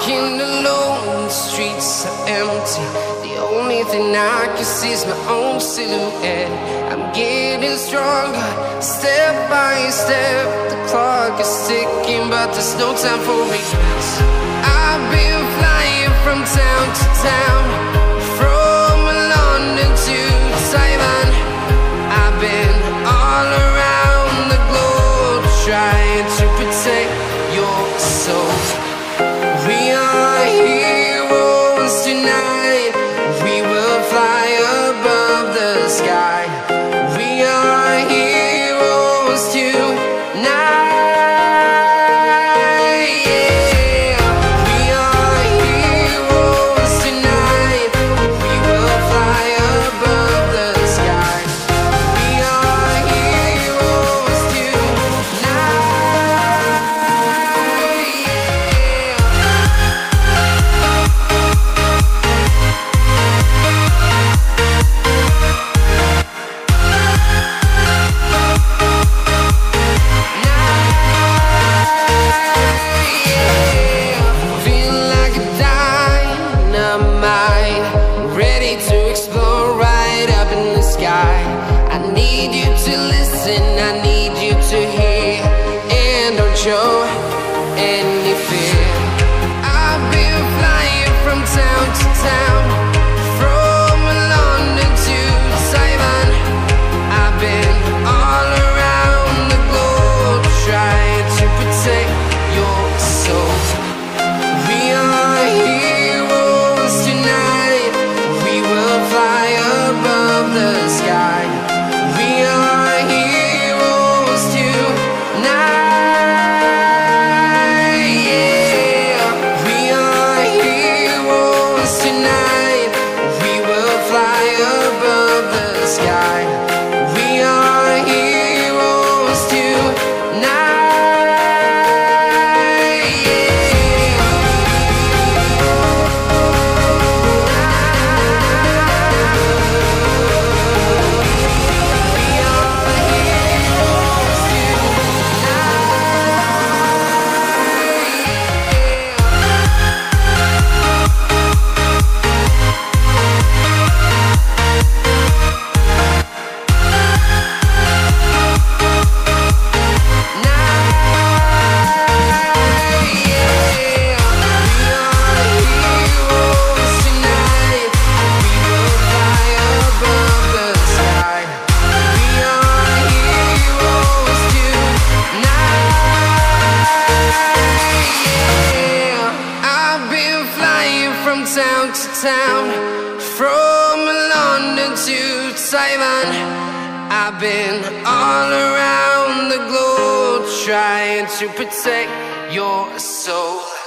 walking alone, the streets are empty. The only thing I can see is my own silhouette. I'm getting stronger, step by step. The clock is ticking, but there's no time for regrets. I've been flying from town to town, from London to Taiwan. I've been all around the globe, trying to protect your soul. We are heroes tonight. We will fly above the sky. We are heroes tonight. Yeah. We are heroes tonight. We will fly above the sky. We are heroes tonight. I need you to hear, and don't show any fear. I've been flying from town to town, from London to Taiwan. I've been all around the globe, trying to protect your soul. We are heroes tonight. We will fly above the sky. We are heroes tonight. Yeah. We are heroes tonight. We will fly above the sky. We are heroes tonight. From town to town, from London to Taiwan. I've been all around the globe, trying to protect your soul.